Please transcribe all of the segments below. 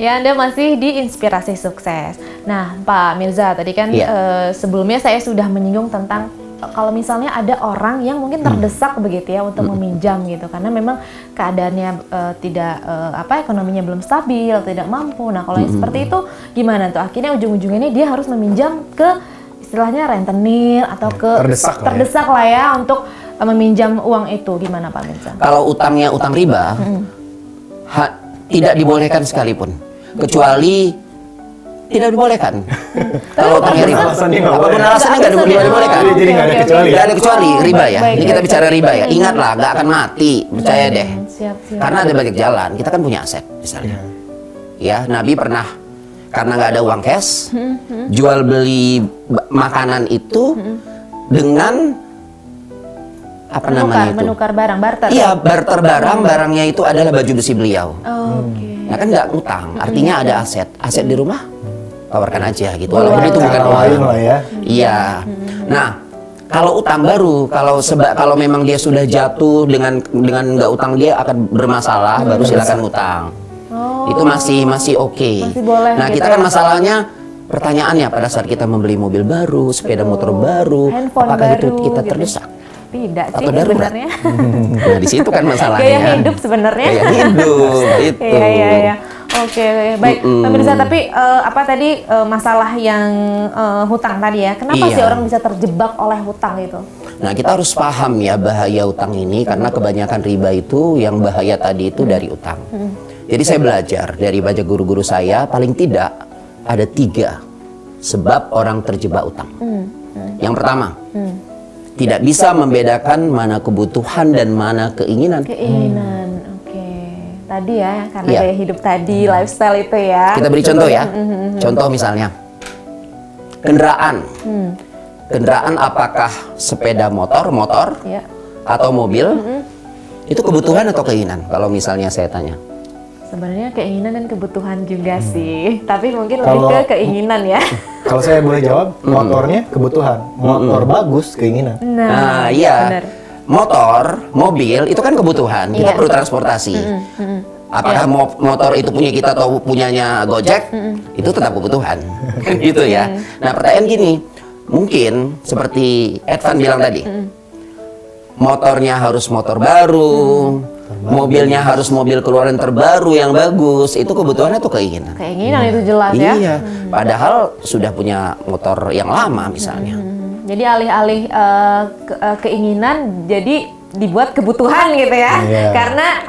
Ya, Anda masih di Inspirasi Sukses. Nah, Pak Mirza, tadi kan sebelumnya saya sudah menyinggung tentang kalau misalnya ada orang yang mungkin terdesak begitu ya untuk meminjam gitu, karena memang keadaannya tidak ekonominya belum stabil, tidak mampu. Nah, kalau yang seperti itu gimana tuh? Akhirnya ujung-ujungnya ini dia harus meminjam ke istilahnya rentenir atau ke terdesak lah ya untuk meminjam uang itu. Gimana Pak Mirza? Kalau utangnya utang riba, tidak dibolehkan sekalipun. Kecuali tidak dibolehkan. Kalau utangnya riba, apapun alasannya nggak dibolehkan. Jadi nggak ada kecuali. Nggak ada kecuali riba ya. Ini kita bicara riba ya. Ingatlah, nggak akan mati, percaya deh. Karena ada banyak jalan. Kita kan punya aset, misalnya. Ya, Nabi pernah karena nggak ada uang cash, jual beli makanan itu dengan menukar barang, barter. Iya, barter barang. Barangnya itu adalah baju besi beliau. Nah kan nggak utang, artinya ada aset. Aset di rumah, tawarkan aja gitu. Walaupun itu bukan uang. Iya. Nah, kalau utang baru, kalau memang dia sudah jatuh dengan nggak utang, dia akan bermasalah, baru silakan utang. Itu masih oke. Nah, kita kan masalahnya, pertanyaannya pada saat kita membeli mobil baru, sepeda motor baru, apakah itu kita terdesak? Tidak sih sebenarnya. Nah, di situ kan masalahnya. Gaya hidup sebenarnya. Gaya hidup itu. Iya. Oke, baik. Pak Mirza, tapi tadi masalah yang hutang tadi ya. Kenapa sih orang bisa terjebak oleh hutang itu? Nah, kita harus paham ya bahaya utang ini, karena kebanyakan riba itu yang bahaya tadi itu dari utang. Jadi saya belajar dari banyak guru-guru saya, paling tidak ada 3 sebab orang terjebak utang. Yang pertama, tidak bisa membedakan mana kebutuhan dan mana keinginan. Oke. Tadi ya, karena gaya hidup tadi, lifestyle itu ya. Kita beri contoh ya. Contoh misalnya, kendaraan. Kendaraan apakah sepeda motor, atau mobil? Itu kebutuhan atau keinginan? Kalau misalnya saya tanya. Sebenarnya keinginan dan kebutuhan juga sih, tapi mungkin lebih ke keinginan ya. Kalau saya boleh jawab, motornya kebutuhan, motor bagus keinginan. Nah, iya. Benar. Motor, mobil itu kan kebutuhan. Kita perlu transportasi. Apakah motor itu punya kita atau punyanya Gojek? Itu tetap kebutuhan. Gitu ya. Nah, pertanyaan gini, mungkin seperti Edvan bilang tadi, motornya harus motor baru, mobilnya harus mobil keluaran terbaru yang bagus. Itu kebutuhan atau keinginan? Keinginan itu jelas ya. Iya. Padahal sudah punya motor yang lama misalnya. Jadi alih-alih keinginan jadi dibuat kebutuhan gitu ya. Karena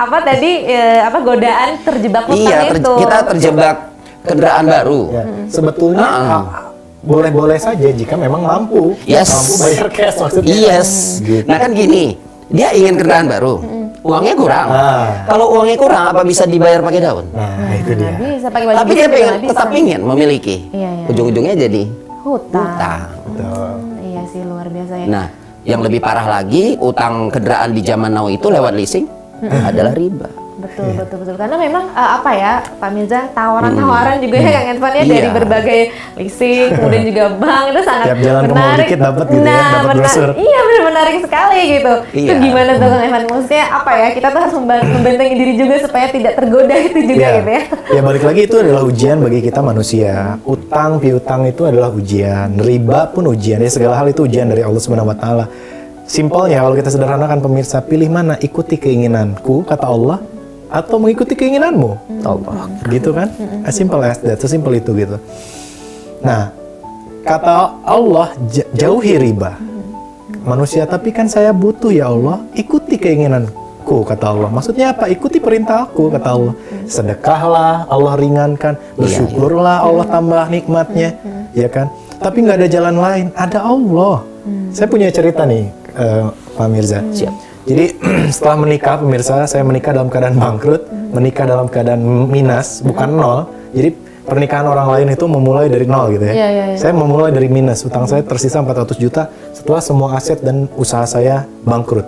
godaan terjebak utang itu. Kita terjebak kendaraan baru. Sebetulnya boleh-boleh saja jika memang mampu. Mampu bayar cash maksudnya. Gitu. Nah kan gini, dia ingin kendaraan baru. Uangnya kurang. Kalau uangnya kurang, apa bisa dibayar pakai daun? Nah, itu dia. Bisa pakai baju. Tapi dia tetap ingin memiliki. Ujung-ujungnya jadi hutang. Iya sih, luar biasa ya. Nah, yang lebih parah lagi, utang kendaraan di zaman now itu lewat leasing adalah riba. Betul. Karena memang Pak Mirza, tawaran-tawaran juga ya Kang Edvan ya, dari berbagai leasing, kemudian juga bank, itu sangat tiap jalan ke mall dikit dapat gitu ya, dapat brosur. Iya, benar menarik sekali gitu. Itu gimana tuh Kang Edvan? Maksudnya kita tuh harus membentengi diri juga supaya tidak tergoda itu juga gitu ya. Ya balik lagi, itu adalah ujian bagi kita manusia. Utang, piutang itu adalah ujian. Riba pun ujian. Ya segala hal itu ujian dari Allah Subhanahu wa taala. Simpelnya kalau kita sederhanakan pemirsa, pilih mana? Ikuti keinginanku kata Allah atau mengikuti keinginanmu, Allah, gitu kan? As simple as that, sesimpel itu gitu. Nah, kata Allah, jauhi riba. Manusia, tapi kan saya butuh ya Allah, ikuti keinginanku kata Allah. Maksudnya apa? Ikuti perintahku kata Allah. Sedekahlah, Allah ringankan. Bersyukurlah, Allah tambah nikmatnya, ya kan? Tapi nggak ada jalan lain, ada Allah. Saya punya cerita nih, Pak Mirza. Siap. Jadi setelah menikah, pemirsa, saya menikah dalam keadaan bangkrut, menikah dalam keadaan minus, bukan nol. Jadi pernikahan orang lain itu memulai dari nol gitu ya. Saya memulai dari minus, utang saya tersisa 400 juta setelah semua aset dan usaha saya bangkrut.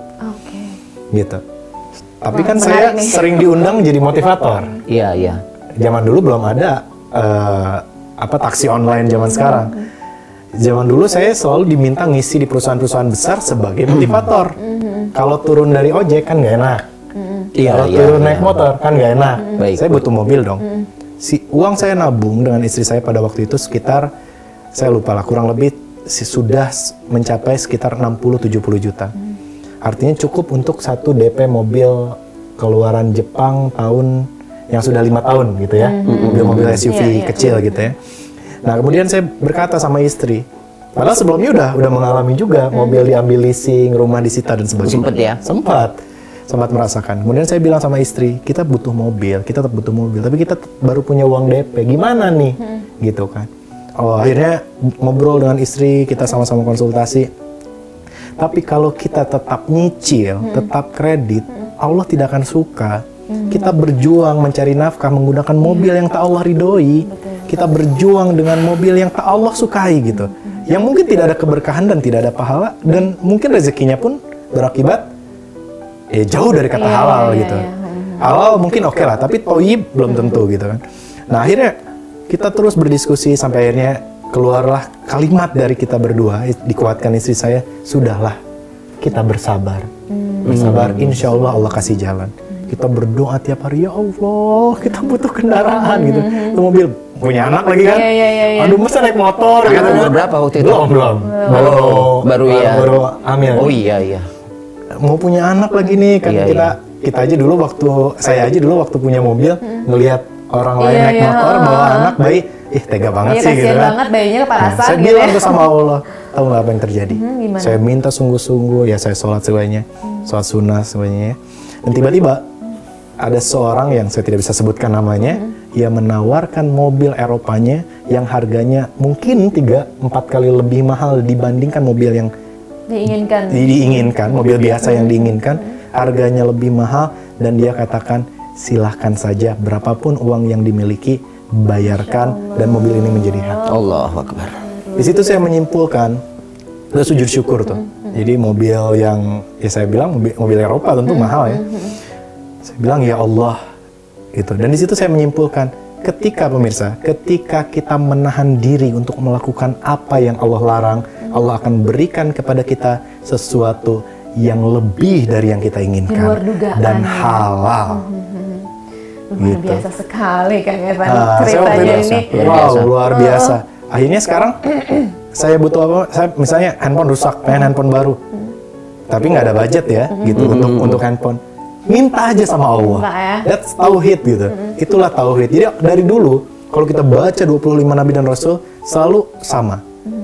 Gitu. Tapi kan saya sering diundang jadi motivator. Iya. Zaman dulu belum ada taksi online zaman sekarang. Zaman dulu saya selalu diminta ngisi di perusahaan-perusahaan besar sebagai motivator. Kalau turun dari ojek kan nggak enak. Kalau turun naik motor kan nggak enak. Saya butuh mobil dong. Uang saya nabung dengan istri saya pada waktu itu sekitar, saya lupa lah, kurang lebih sudah mencapai sekitar 60-70 juta. Artinya cukup untuk satu DP mobil keluaran Jepang tahun yang sudah 5 tahun gitu ya. Mobil SUV kecil gitu ya. Nah kemudian saya berkata sama istri, padahal sebelumnya udah mengalami juga mobil diambil leasing, rumah disita dan sebagainya. Sempet ya? Sempat merasakan. Kemudian saya bilang sama istri, kita butuh mobil, kita tetap butuh mobil, tapi kita baru punya uang DP, gimana nih? Gitu kan. Oh, akhirnya ngobrol dengan istri, kita sama-sama konsultasi. Tapi kalau kita tetap nyicil, tetap kredit, Allah tidak akan suka. Kita berjuang mencari nafkah menggunakan mobil yang tak Allah ridhoi. Kita berjuang dengan mobil yang tak Allah sukai gitu. Yang mungkin tidak ada keberkahan dan tidak ada pahala, dan mungkin rezekinya pun berakibat jauh dari kata halal gitu. Halal mungkin oke lah, tapi thayyib belum tentu gitu kan. Nah akhirnya kita terus berdiskusi sampai akhirnya keluarlah kalimat dari kita berdua, dikuatkan istri saya, sudahlah kita bersabar. Bersabar, insya Allah Allah kasih jalan. Kita berdoa tiap hari, ya Allah kita butuh kendaraan gitu. Itu mobil punya anak lagi kan? Aduh masa naik motor gitu. Umur berapa waktu itu? Belum. Baru hamil. Oh iya. Mau punya anak lagi nih kan. Kita aja dulu saya aja dulu waktu punya mobil ngelihat orang lain naik motor bawa anak bayi, tega banget sih gitu kan. Banget bayinya kepanasan saya bilang tuh sama Allah, tahu nggak apa yang terjadi? Saya minta sungguh-sungguh, ya saya sholat semuanya, sholat sunnah semuanya. Dan tiba-tiba ada seorang yang saya tidak bisa sebutkan namanya, ia menawarkan mobil Eropanya yang harganya mungkin 3-4 kali lebih mahal dibandingkan mobil yang diinginkan, mobil biasa yang diinginkan, harganya lebih mahal, dan dia katakan silahkan saja berapapun uang yang dimiliki bayarkan dan mobil ini menjadi hak. Allahu Akbar. Di situ saya menyimpulkan, itu sujud syukur tuh. Jadi mobil yang saya bilang mobil Eropa tentu mahal ya. Saya bilang ya Allah gitu. Dan di situ saya menyimpulkan, ketika kita menahan diri untuk melakukan apa yang Allah larang, Allah akan berikan kepada kita sesuatu yang lebih dari yang kita inginkan dan halal. Luar biasa sekali Kang Evan ceritanya ini. Wow, luar biasa. Akhirnya sekarang saya butuh apa? Saya misalnya handphone rusak, pengen handphone baru. Tapi nggak ada budget ya, gitu untuk handphone. Minta aja sama Allah. That's tauhid gitu. Itulah tauhid. Jadi dari dulu kalau kita baca 25 nabi dan rasul selalu sama.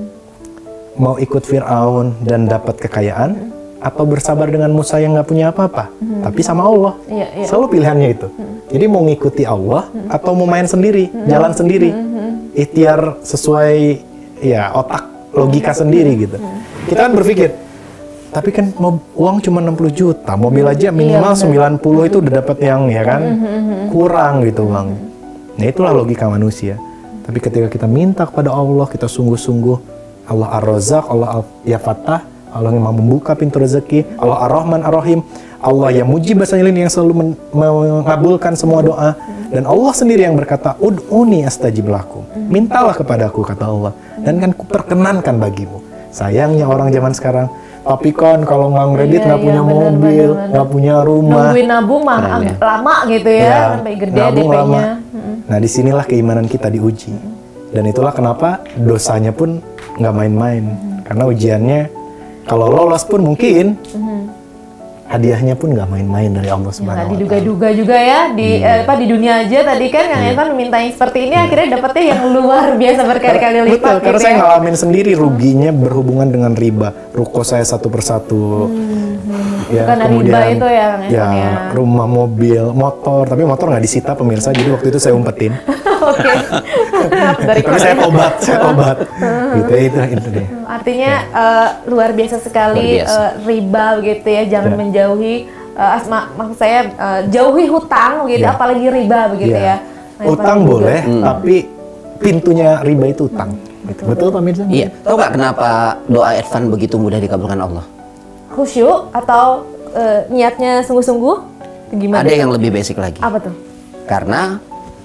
Mau ikut Fir'aun dan dapat kekayaan, atau bersabar dengan Musa yang nggak punya apa-apa, tapi sama Allah. Selalu pilihannya itu. Jadi mau ngikuti Allah atau mau main sendiri, jalan sendiri, ikhtiar sesuai otak logika sendiri gitu. Kita kan berpikir, tapi kan uang cuma 60 juta, mobil aja minimal 90 itu udah dapat yang kurang gitu uang. Nah itulah logika manusia. Tapi ketika kita minta kepada Allah, kita sungguh-sungguh, Allah Ar-Razzaq, Allah Al-Fattah, Allah yang membuka pintu rezeki, Allah Ar-Rahman Ar-Rahim, Allah yang mujib bahasanya yang selalu mengabulkan semua doa, dan Allah sendiri yang berkata, ud'uni astajib lakum, mintalah kepadaku kata Allah, dan kan kuperkenankan bagimu. Sayangnya orang zaman sekarang, tapi kan kalau nggak kredit nggak punya mobil, nggak punya rumah, nungguin nabung mah lama gitu ya, sampai gede DP-nya. Nah disinilah keimanan kita diuji, dan itulah kenapa dosanya pun nggak main-main, karena ujiannya kalau lolos pun mungkin hadiahnya pun nggak main-main dari Allah Subhanahu wa Ta'ala. Diduga-duga juga ya di dunia aja tadi kan Kang Evan meminta yang seperti ini, akhirnya dapetnya yang luar biasa berkali-kali lipat. Betul, karena saya ngalamin sendiri ruginya berhubungan dengan riba. Ruko saya satu persatu. Karena riba itu ya Kang Evan ya. Rumah, mobil, motor, tapi motor nggak disita pemirsa, jadi waktu itu saya umpetin. Oke. Tapi saya tobat. Gitu itu deh. Artinya luar biasa sekali riba gitu ya, jangan menjauhi maksud saya jauhi hutang gitu, apalagi riba begitu ya. Utang boleh, tapi pintunya riba itu utang. Betul Pak Mirza? Iya. Tahu nggak kenapa doa Evan begitu mudah dikabulkan Allah? Khusyuk atau niatnya sungguh-sungguh? Gimana? Ada yang lebih basic lagi. Apa tuh? Karena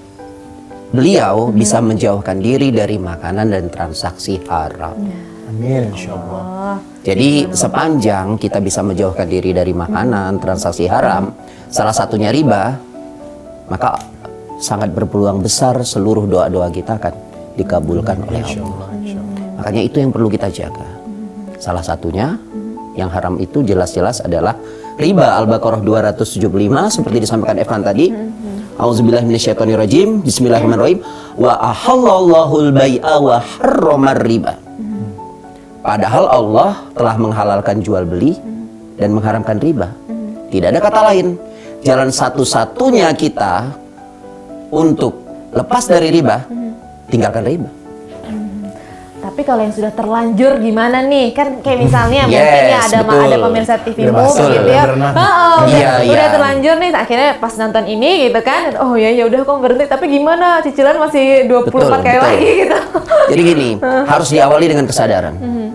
beliau bisa menjauhkan diri dari makanan dan transaksi haram. Amin, insyaallah. Jadi sepanjang kita bisa menjauhkan diri dari makanan, transaksi haram, salah satunya riba, maka sangat berpeluang besar seluruh doa-doa kita akan dikabulkan oleh Allah. Makanya itu yang perlu kita jaga. Salah satunya yang haram itu jelas-jelas adalah riba. Al-Baqarah 275 seperti disampaikan Evan tadi. Auzubillahi minasyaitonirrajim. Bismillahirrahmanirrahim. Wa ahallallahul bai'a wa harramar riba. Padahal Allah telah menghalalkan jual beli dan mengharamkan riba. Tidak ada kata lain. Jalan satu-satunya kita untuk lepas dari riba, tinggalkan riba. Tapi kalau yang sudah terlanjur gimana nih? Kan kayak misalnya mungkin ya ada pemirsa TV Move gitu ya. Udah terlanjur nih, akhirnya pas nonton ini gitu kan. Oh ya udah kok berhenti, tapi gimana? Cicilan masih 24 kali lagi gitu. Jadi gini, harus diawali dengan kesadaran.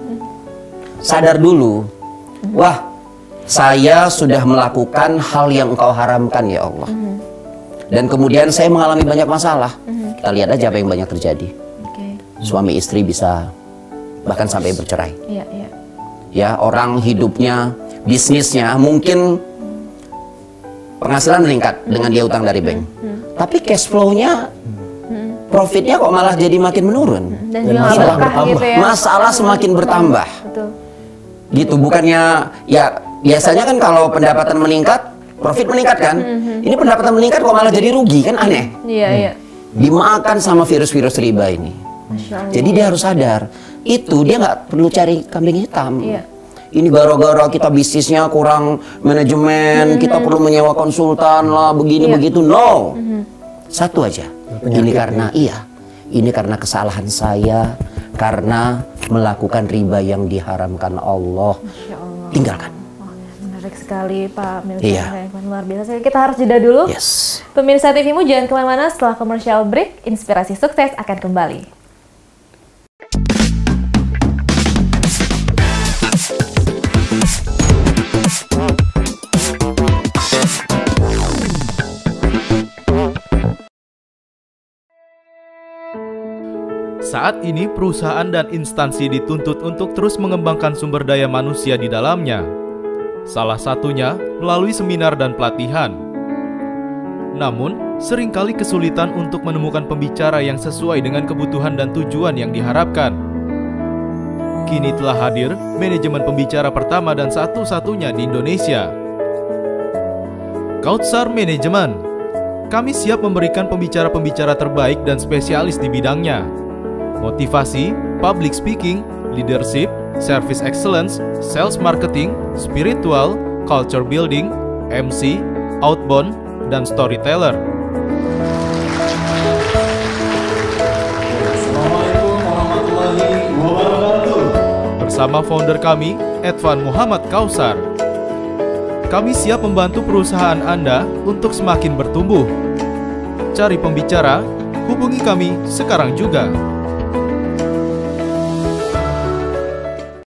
Sadar dulu. Wah, saya sudah melakukan hal yang Engkau haramkan ya Allah. Dan kemudian saya mengalami banyak masalah. Kita lihat aja apa yang banyak terjadi. Suami istri bisa bahkan sampai bercerai. Ya, orang hidupnya, bisnisnya mungkin penghasilan meningkat dengan dia utang dari bank. Tapi cash flow-nya, profitnya kok malah jadi makin menurun. Dan masalah bertambah. Gitu ya. Masalah semakin bertambah. Betul. Gitu, bukannya ya biasanya kan kalau pendapatan meningkat, profit meningkat kan? Ini pendapatan meningkat kok malah jadi rugi, kan aneh. Iya. Dimakan sama virus-virus riba ini. Jadi dia harus sadar, itu dia nggak perlu cari kambing hitam. Ini gara-gara kita bisnisnya kurang manajemen, kita perlu menyewa konsultan lah, begini begitu. No, satu aja. Ini karena kesalahan saya, karena melakukan riba yang diharamkan Allah. Tinggalkan. Menarik sekali Pak Mirza, luar biasa. Kita harus jeda dulu. Pemirsa TV-mu jangan kemana-mana, setelah commercial break, inspirasi sukses akan kembali. Saat ini perusahaan dan instansi dituntut untuk terus mengembangkan sumber daya manusia di dalamnya. Salah satunya melalui seminar dan pelatihan. Namun, seringkali kesulitan untuk menemukan pembicara yang sesuai dengan kebutuhan dan tujuan yang diharapkan. Kini telah hadir manajemen pembicara pertama dan satu-satunya di Indonesia. Kautsar Management. Kami siap memberikan pembicara-pembicara terbaik dan spesialis di bidangnya. Motivasi, public speaking, leadership, service excellence, sales marketing, spiritual, culture building, MC, outbound, dan storyteller. Assalamualaikum warahmatullahi wabarakatuh. Bersama founder kami, Edvan Muhammad Kautsar. Kami siap membantu perusahaan Anda untuk semakin bertumbuh. Cari pembicara, hubungi kami sekarang juga.